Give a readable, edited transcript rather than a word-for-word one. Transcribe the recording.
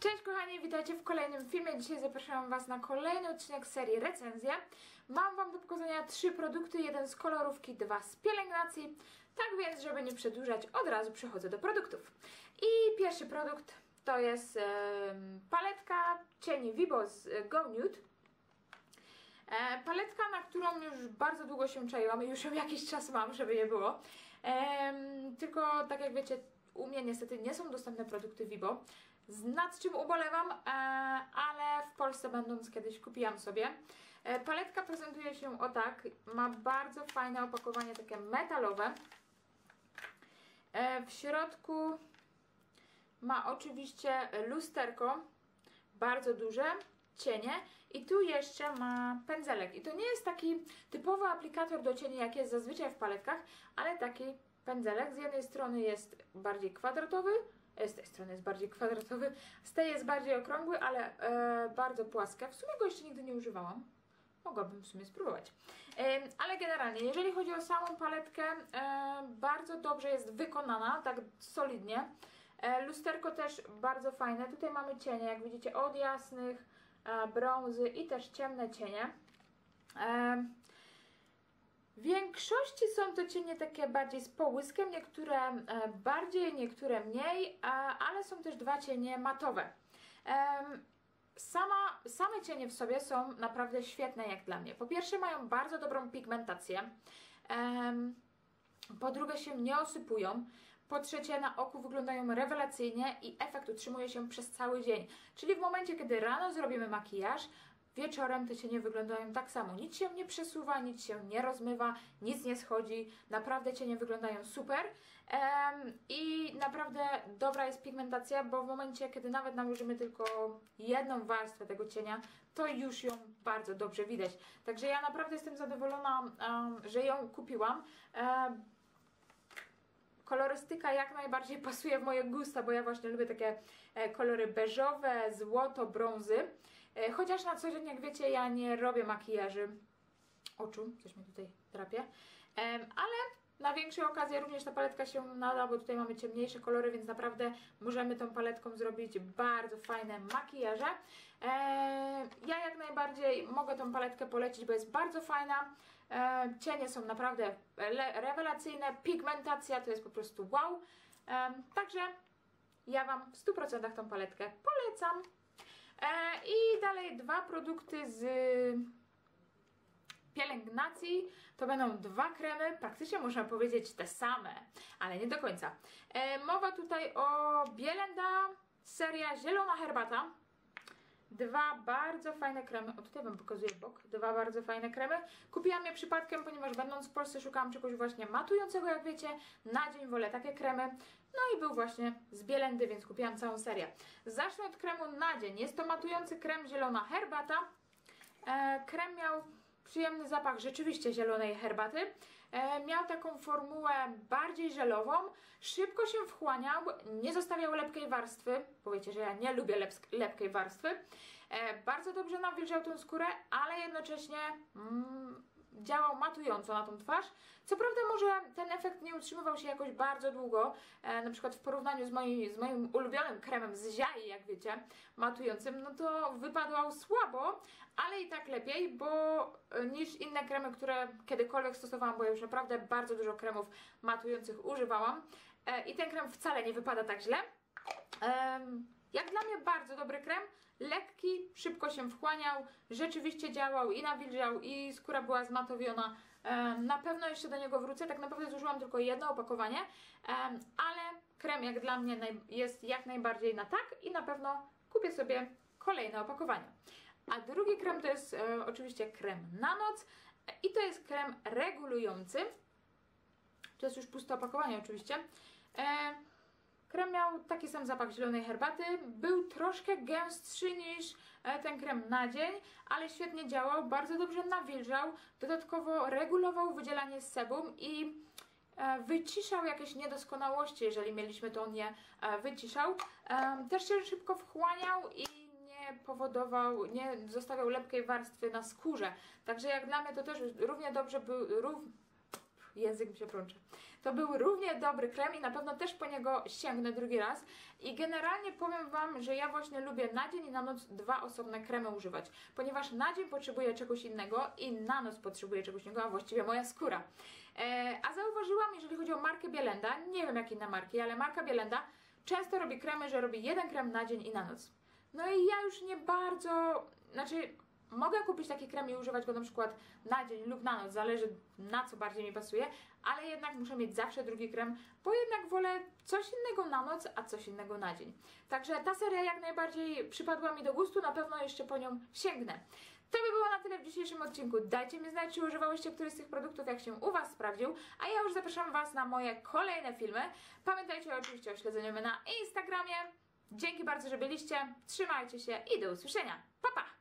Cześć kochani, witajcie w kolejnym filmie. Dzisiaj zapraszam Was na kolejny odcinek serii recenzje. Mam Wam do pokazania 3 produkty, jeden z kolorówki, 2 z pielęgnacji. Tak więc, żeby nie przedłużać, od razu przechodzę do produktów. I pierwszy produkt to jest paletka cieni Vibo z Go Nude. Paletka, na którą już bardzo długo się czaiłam i już ją jakiś czas mam, żeby nie było. Tylko tak jak wiecie, u mnie niestety nie są dostępne produkty Vibo, nad czym ubolewam, ale w Polsce będąc kiedyś kupiłam sobie. Paletka prezentuje się o tak, ma bardzo fajne opakowanie takie metalowe. W środku ma oczywiście lusterko, bardzo duże, cienie i tu jeszcze ma pędzelek. I to nie jest taki typowy aplikator do cieni, jak jest zazwyczaj w paletkach, ale taki pędzelek. Z jednej strony jest bardziej kwadratowy, z tej strony jest bardziej kwadratowy, z tej jest bardziej okrągły, ale bardzo płaskie. W sumie go jeszcze nigdy nie używałam. Mogłabym w sumie spróbować. Ale generalnie, jeżeli chodzi o samą paletkę, bardzo dobrze jest wykonana, tak solidnie. Lusterko też bardzo fajne. Tutaj mamy cienie, jak widzicie, od jasnych, brązy i też ciemne cienie. W większości są to cienie takie bardziej z połyskiem, niektóre bardziej, niektóre mniej, ale są też 2 cienie matowe. Same cienie w sobie są naprawdę świetne jak dla mnie. Po pierwsze mają bardzo dobrą pigmentację, po drugie się nie osypują, po trzecie na oku wyglądają rewelacyjnie i efekt utrzymuje się przez cały dzień. Czyli w momencie, kiedy rano zrobimy makijaż, wieczorem te cienie wyglądają tak samo. Nic się nie przesuwa, nic się nie rozmywa, nic nie schodzi. Naprawdę cienie wyglądają super. I naprawdę dobra jest pigmentacja, bo w momencie, kiedy nawet nałożymy tylko jedną warstwę tego cienia, to już ją bardzo dobrze widać. Także ja naprawdę jestem zadowolona, że ją kupiłam. Kolorystyka jak najbardziej pasuje w moje gusta, bo ja właśnie lubię takie kolory beżowe, złoto, brązy. Chociaż na co dzień, jak wiecie, ja nie robię makijaży oczu, coś mi tutaj drapie, ale na większe okazje również ta paletka się nada, bo tutaj mamy ciemniejsze kolory, więc naprawdę możemy tą paletką zrobić bardzo fajne makijaże. Ja jak najbardziej mogę tą paletkę polecić, bo jest bardzo fajna. Cienie są naprawdę rewelacyjne, pigmentacja to jest po prostu wow. Także ja Wam w 100% tą paletkę polecam. I dalej 2 produkty z pielęgnacji. To będą 2 kremy, praktycznie można powiedzieć te same, ale nie do końca. Mowa tutaj o Bielenda, seria Zielona Herbata. 2 bardzo fajne kremy. O, tutaj Wam pokazuję bok. 2 bardzo fajne kremy. Kupiłam je przypadkiem, ponieważ będąc w Polsce szukałam czegoś właśnie matującego, jak wiecie. Na dzień wolę takie kremy. No i był właśnie z Bielendy, więc kupiłam całą serię. Zacznę od kremu na dzień. Jest to matujący krem Zielona Herbata. Krem miał przyjemny zapach rzeczywiście zielonej herbaty. Miał taką formułę bardziej żelową, szybko się wchłaniał, nie zostawiał lepkiej warstwy, bo wiecie, że ja nie lubię lepkiej warstwy. Bardzo dobrze nawilżał tą skórę, ale jednocześnie działał matująco na tą twarz. Co prawda może ten efekt nie utrzymywał się jakoś bardzo długo, na przykład w porównaniu z moim ulubionym kremem z Ziai, jak wiecie, matującym, no to wypadał słabo, ale i tak lepiej, bo niż inne kremy, które kiedykolwiek stosowałam, bo ja już naprawdę bardzo dużo kremów matujących używałam i ten krem wcale nie wypada tak źle. Jak dla mnie bardzo dobry krem, lekki, szybko się wchłaniał, rzeczywiście działał i nawilżał i skóra była zmatowiona. Na pewno jeszcze do niego wrócę, tak naprawdę zużyłam tylko jedno opakowanie, ale krem jak dla mnie jest jak najbardziej na tak i na pewno kupię sobie kolejne opakowanie. A drugi krem to jest oczywiście krem na noc i to jest krem regulujący. To jest już puste opakowanie oczywiście. Krem miał taki sam zapach zielonej herbaty, był troszkę gęstszy niż ten krem na dzień, ale świetnie działał, bardzo dobrze nawilżał, dodatkowo regulował wydzielanie sebum i wyciszał jakieś niedoskonałości, jeżeli mieliśmy to on je wyciszał. Też się szybko wchłaniał i nie zostawiał lepkiej warstwy na skórze, także jak dla mnie to też równie dobrze był, język mi się plącze. To był równie dobry krem i na pewno też po niego sięgnę drugi raz. I generalnie powiem Wam, że ja właśnie lubię na dzień i na noc dwa osobne kremy używać, ponieważ na dzień potrzebuję czegoś innego i na noc potrzebuję czegoś innego, a właściwie moja skóra. A zauważyłam, jeżeli chodzi o markę Bielenda, nie wiem jak inne marki, ale marka Bielenda często robi kremy, że robi jeden krem na dzień i na noc. No i ja już nie bardzo, mogę kupić taki krem i używać go na przykład na dzień lub na noc, zależy na co bardziej mi pasuje, ale jednak muszę mieć zawsze drugi krem, bo jednak wolę coś innego na noc, a coś innego na dzień. Także ta seria jak najbardziej przypadła mi do gustu, na pewno jeszcze po nią sięgnę. To by było na tyle w dzisiejszym odcinku. Dajcie mi znać, czy używałyście któryś z tych produktów, jak się u Was sprawdził, a ja już zapraszam Was na moje kolejne filmy. Pamiętajcie oczywiście o śledzeniu mnie na Instagramie. Dzięki bardzo, że byliście, trzymajcie się i do usłyszenia. Pa, pa!